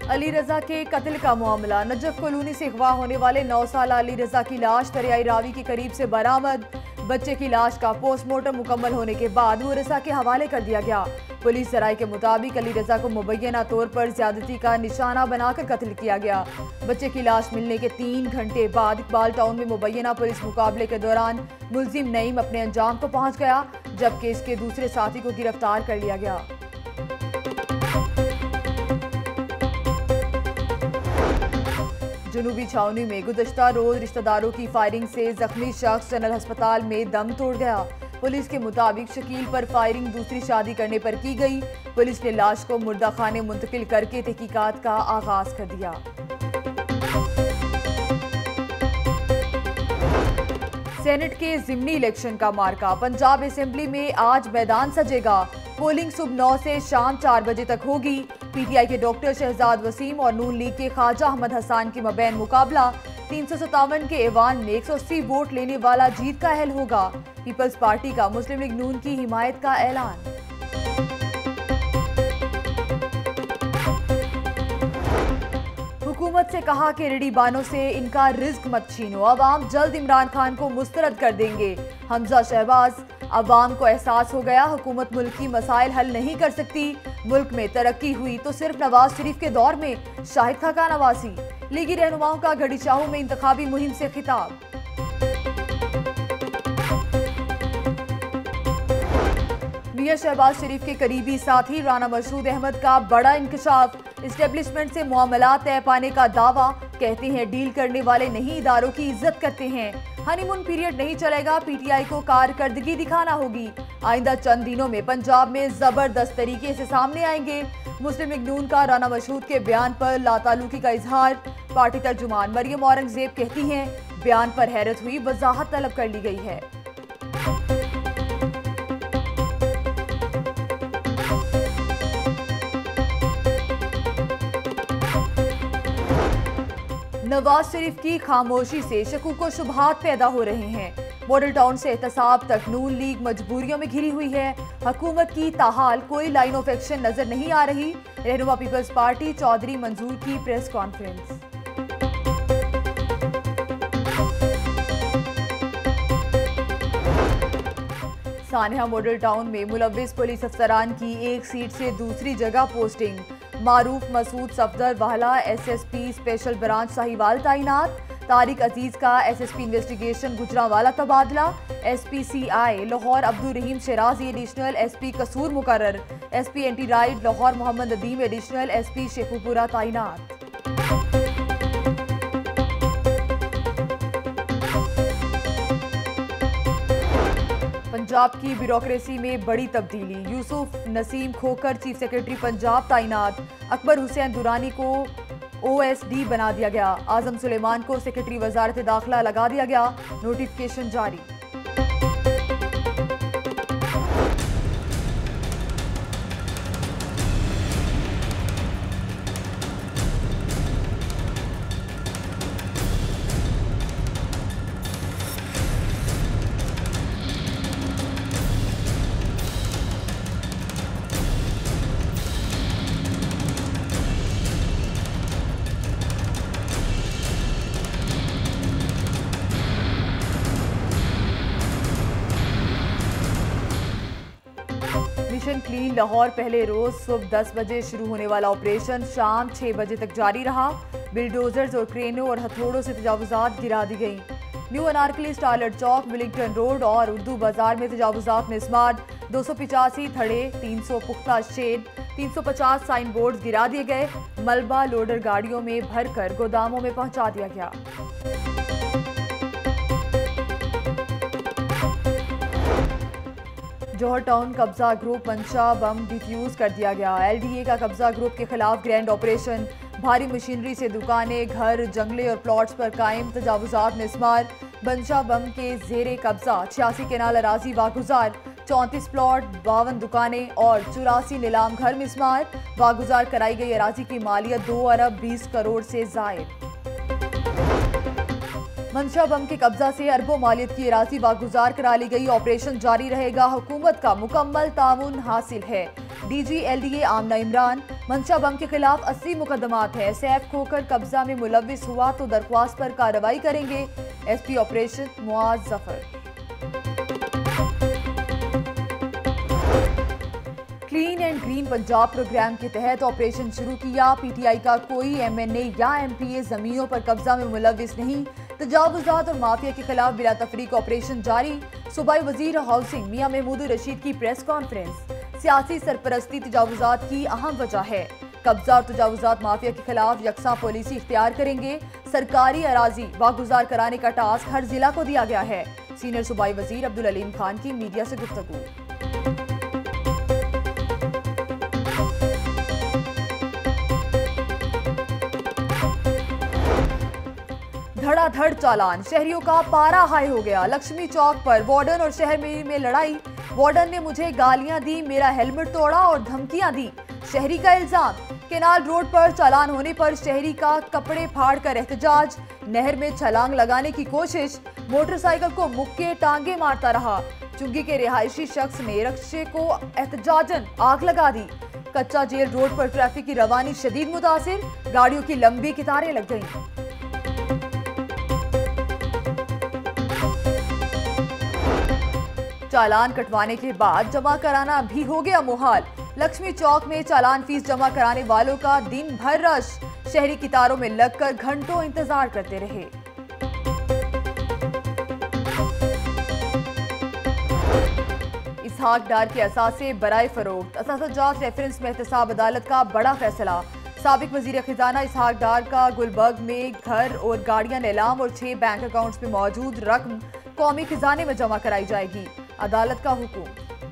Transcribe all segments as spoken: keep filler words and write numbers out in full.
अली रजा के कत्ल का मामला। नजफ कॉलोनी से अगवा होने वाले नौ साल अली रजा की लाश दरियाई रावी के करीब से बरामद। बच्चे की लाश का पोस्टमार्टम मुकम्मल होने के बाद वरिसा के हवाले कर दिया गया। पुलिस जराये के मुताबिक अली रजा को मुबैना तौर पर ज्यादती का निशाना बनाकर कत्ल किया गया। बच्चे की लाश मिलने के तीन घंटे बाद इकबाल टाउन में मुबैना पुलिस मुकाबले के दौरान मुलजिम नईम अपने अंजाम को पहुंच गया, जबकि इसके दूसरे साथी को गिरफ्तार कर लिया गया। जनूबी छावनी में गुज़श्ता रोज रिश्तेदारों की फायरिंग से जख्मी शख्स जनरल अस्पताल में दम तोड़ गया। पुलिस के मुताबिक शकील पर फायरिंग दूसरी शादी करने पर की गई। पुलिस ने लाश को मुर्दा खाने मुंतकिल करके तहकीकात का आगाज कर दिया। सेनेट के जिमनी इलेक्शन का मार्का। पंजाब असेंबली में आज मैदान सजेगा। पोलिंग सुबह नौ से शाम चार बजे तक होगी। पीटीआई के डॉक्टर शहजाद वसीम और नून लीग के ख्वाजा अहमद हसन के मबैन मुकाबला। तीन सौ सत्तावन के ऐवान में एक सौ अस्सी वोट लेने वाला जीत का अहल होगा। पीपल्स पार्टी का मुस्लिम लीग नून की हिमायत का ऐलान। हुकूमत से कहा कि रेडी बानों से इनका रिस्क मत छीनो, अवाम जल्द इमरान खान को मुस्तरद कर देंगे। हमजा शहबाज। अवाम को एहसास हो गया हुकूमत मुल्क की मसाइल हल नहीं कर सकती। मुल्क में तरक्की हुई तो सिर्फ नवाज शरीफ के दौर में। शाहिद खान नवासी। लीगी रहनुमाओं का घड़ी चाहू में इंतखाबी मुहिम से खिताब। मियां शहबाज शरीफ के करीबी साथी राना मशहूद अहमद का बड़ा इंकशाफ। इस्टेब्लिशमेंट से मामला तय पाने का दावा। कहते हैं डील करने वाले नहीं इदारों की इज्जत करते हैं। हनीमून पीरियड नहीं चलेगा, पीटीआई को कारकर्दगी दिखाना होगी। आइंदा चंद दिनों में पंजाब में जबरदस्त तरीके से सामने आएंगे। मुस्लिम लीग नून का राना मशहूद के बयान पर लातालुकी का इजहार। पार्टी तर्जुमान मरियम औरंगजेब कहती हैं बयान पर हैरत हुई, वजाहत तलब कर ली गई है। नवाज शरीफ की खामोशी से शकूक व शुबहात पैदा हो रहे हैं। मॉडल टाउन से एहतसाब तक नून लीग मजबूरियों में घिरी हुई है। हुकूमत की ताहाल कोई लाइन ऑफ एक्शन नजर नहीं आ रही। रहनुमा पीपल्स पार्टी चौधरी मंजूर की press conference. Sania model town में मुलव्विस पुलिस अफसरान की एक सीट से दूसरी जगह पोस्टिंग। मारूफ मसूद सफदर वाला एसएसपी स्पेशल ब्रांच साहिवाल तैनात। तारिक अजीज का एसएसपी इन्वेस्टिगेशन गुजरांवाला तबादला। SPCI Lahore Abdul Rahim Sherazi additional SP Kasur मुकर्रर। SP anti riot Lahore Mohammad Nadeem additional SP Sheikhupura तैनात। पंजाब की ब्यूरोक्रेसी में बड़ी तब्दीली। यूसुफ नसीम खोकर चीफ सेक्रेटरी पंजाब तैनात। अकबर हुसैन दुरानी को ओएसडी बना दिया गया। आजम सुलेमान को सेक्रेटरी वजारत दाखिला लगा दिया गया। नोटिफिकेशन जारी। मिशन क्लीन लाहौर पहले रोज सुबह दस बजे शुरू होने वाला ऑपरेशन शाम छह बजे तक जारी रहा। बिल्डोजर्स और क्रेनों और हथौड़ों से तजावुजात गिरा दी गई। न्यू अनारकली स्टार्लट चौक, विलिंगटन रोड और उर्दू बाजार में तजावुजात में स्मार्ट। दो सौ पिचासी थड़े, तीन सौ पुख्ता शेड, तीन सौ पचास साइन बोर्ड गिरा दिए गए। मलबा लोडर गाड़ियों में भरकर गोदामों में पहुंचा दिया गया। जौहर टाउन कब्जा ग्रुप मंशा बम डिफ्यूज कर दिया गया। एलडीए का कब्जा ग्रुप के खिलाफ ग्रैंड ऑपरेशन। भारी मशीनरी से दुकानें, घर, जंगले और प्लॉट्स पर कायम तजावुजात में स्मार। मंशा बम के जेरे कब्जा छियासी केनाल अराजी वागुजार, चौंतीस प्लॉट, बावन दुकानें और चौरासी नीलाम घर में स्मार। वागुजार कराई गई अराजी की मालियत दो अरब बीस करोड़ से जायद। मंशा बम के कब्जा से अरबों मालियत की अराजी वागुजार करा ली गई। ऑपरेशन जारी रहेगा। हुकूमत का मुकम्मल ताउन हासिल है। DG LDA Amna Imran. मंशा बम के खिलाफ अस्सी मुकदमात है। सैफ खोकर कब्जा में मुलविस हुआ तो दरख्वास्त पर कार्रवाई करेंगे। SP operation Muaz Zafar. Clean and green Punjab program के तहत ऑपरेशन शुरू किया। पीटीआई का कोई एमएनए या एमपीए जमीनों पर कब्जा में मुलविस नहीं। तजावुजात और माफिया के खिलाफ बिला तफरीक ऑपरेशन जारी। सूबाई वजीर हाउसिंग मियां महमूद रशीद की प्रेस कॉन्फ्रेंस। सियासी सरपरस्ती तजावुजात की अहम वजह है। कब्जा और तजावुजात माफिया के खिलाफ यकसा पॉलिसी इख्तियार करेंगे। सरकारी अराजी बागुजार कराने का टास्क हर जिला को दिया गया है। सीनियर सूबाई वजीर अब्दुल अलीम खान की मीडिया से गुफ्तगू। धड़ाधड़ चालान, शहरियों का पारा हाई हो गया। लक्ष्मी चौक पर वार्डन और शहर में, में लड़ाई। वार्डन ने मुझे गालियां दी, मेरा हेलमेट तोड़ा और धमकियां दी। शहरी का इल्जाम। केनाल रोड पर चालान होने पर शहरी का कपड़े फाड़ कर एहतजाज। नहर में छलांग लगाने की कोशिश। मोटरसाइकिल को मुक्के टांगे मारता रहा। चुंगी के रिहायशी शख्स ने रक्शे को एहतजाजन आग लगा दी। कच्चा जेल रोड पर ट्रैफिक की रवानी शदीद मुतासिर। गाड़ियों की लंबी कतारें लग गईं। चालान कटवाने के बाद जमा कराना भी हो गया मुहाल। लक्ष्मी चौक में चालान फीस जमा कराने वालों का दिन भर रश। शहरी कितारों में लगकर घंटों इंतजार करते रहे। इसहाक डार के असासे बराए फरोख्त। असासजात रेफरेंस में एहतसाब अदालत का बड़ा फैसला। साबिक वजीर खजाना इसहाक डार का गुलबर्ग में घर और गाड़ियां नीलाम और छह बैंक अकाउंट्स में मौजूद रकम कौमी खजाने में जमा कराई जाएगी। अदालत का हुक्म।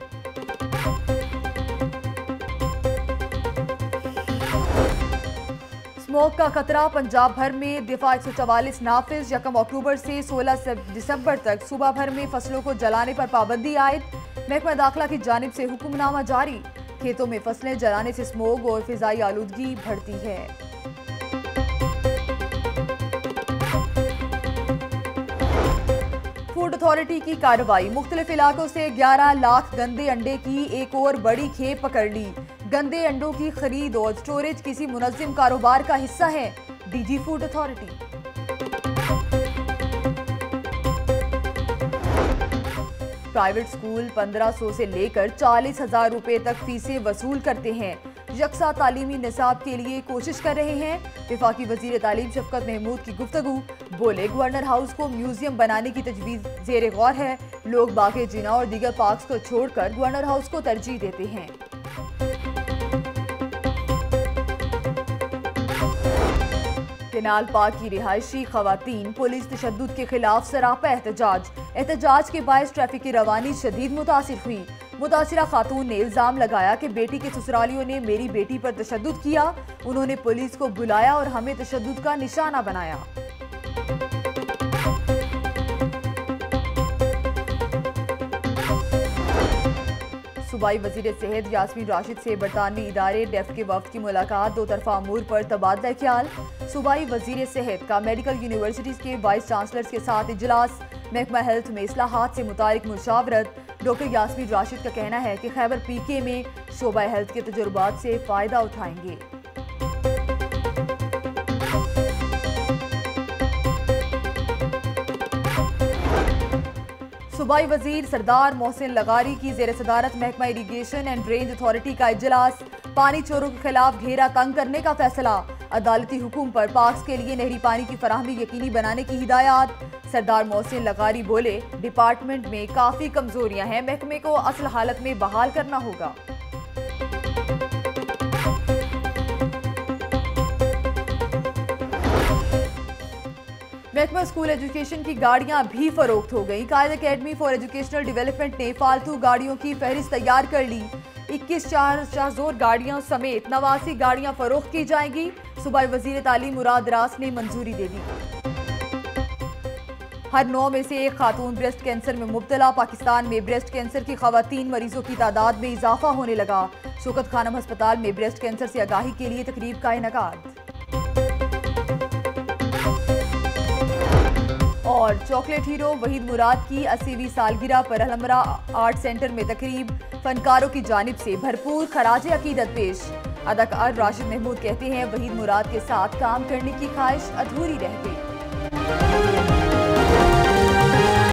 स्मोक का खतरा पंजाब भर में। दिफा एक सौ चवालीस नाफिज। यकम अक्टूबर से सोलह दिसंबर तक सुबह भर में फसलों को जलाने पर पाबंदी आयद। महकमा दाखिला की जानिब से हुक्मनामा जारी। खेतों में फसलें जलाने से स्मोक और फिजाई आलूदगी बढ़ती है। फूड अथॉरिटी की कार्रवाई। मुख्तलिफ इलाकों से ग्यारह लाख गंदे अंडे की एक और बड़ी खेप पकड़ ली। गंदे अंडों की खरीद और स्टोरेज किसी मुनज़्ज़म कारोबार का हिस्सा है। DG food authority. Private school पंद्रह सौ से लेकर चालीस हजार रुपए तक फीसें वसूल करते हैं। यकसा तालीमी निसाब के लिए कोशिश कर रहे हैं। विफाकी वजीर तालीम शफकत महमूद की गुफ्तगू। बोले गवर्नर हाउस को म्यूजियम बनाने की तजवीज़ ज़ेरे गौर है। लोग बागे जिना और दीगर पार्क्स को छोड़कर गवर्नर हाउस को तरजीह देते हैं। केनाल पार्क की रिहायशी खवातीन। पुलिस तशद्दुद के खिलाफ सरापा एहतजाज। एहतजाज के बायस ट्रैफिक की रवानी शदीद मुतासिर हुई। मुतासिरा खातून ने इल्जाम लगाया कि बेटी के ससुरालियों ने मेरी बेटी पर तशद्दुद किया। उन्होंने पुलिस को बुलाया और हमें तशद्दुद का निशाना बनाया। सूबाई वजीर सेहत यास्मीन राशिद से बरतानवी इदारे डेफ के वफ्द की मुलाकात। दो तरफा अमूर पर तबादला ख्याल। सूबाई वजीर सेहत का मेडिकल यूनिवर्सिटीज के वाइस चांसलर्स के साथ इजलास। महकमा हेल्थ में इस्लाहात से मुतालिक मुशावरत। डॉक्टर यास्मीन राशिद का कहना है कि खैबर पीके में शोबा हेल्थ के तजुर्बात से फायदा उठाएंगे। सूबाई वजीर सरदार मोहसिन लगारी की जेर सदारत महकमा इरीगेशन एंड ड्रेनेज अथॉरिटी का इजलास। पानी चोरों के खिलाफ घेरा तंग करने का फैसला। अदालती हुक्म पर पार्क्स के लिए नहरी पानी की फराहमी यकीनी बनाने की हिदायत। सरदार मोहसिन लगारी बोले डिपार्टमेंट में काफी कमजोरियां हैं, महकमे को असल हालत में बहाल करना होगा। महकमा स्कूल एजुकेशन की गाड़ियां भी फरोख्त हो गई। Quaid academy for educational development ने फालतू गाड़ियों की फहरिस्त तैयार कर ली। इक्कीस चार शाहजोर गाड़ियों समेत नवासी गाड़ियां फरोख्त की जाएंगी। सूबाई वजीर तालीम मुराद रास ने मंजूरी दे दी। हर नौ में से एक खातून ब्रेस्ट कैंसर में मुब्तला। पाकिस्तान में ब्रेस्ट कैंसर की खवातीन मरीजों की तादाद में इजाफा होने लगा। शौकत खानम अस्पताल में ब्रेस्ट कैंसर से आगाही के लिए तकरीब का इनेकाद। और चॉकलेट हीरो वहीद मुराद की अस्सीवीं सालगिरह पर अलहमरा आर्ट सेंटर में तकरीब। फनकारों की जानिब से भरपूर खराजे अकीदत पेश। अदाकार राशिद महमूद कहते हैं वहीद मुराद के साथ काम करने की ख्वाहिश अधूरी रह गई।